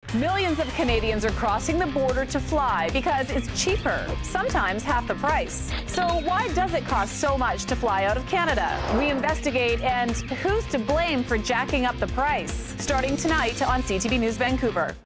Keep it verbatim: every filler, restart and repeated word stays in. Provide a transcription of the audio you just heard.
Millions of Canadians are crossing the border to fly because it's cheaper, sometimes half the price. So why does it cost so much to fly out of Canada? We investigate, and who's to blame for jacking up the price? Starting tonight on C T V News Vancouver.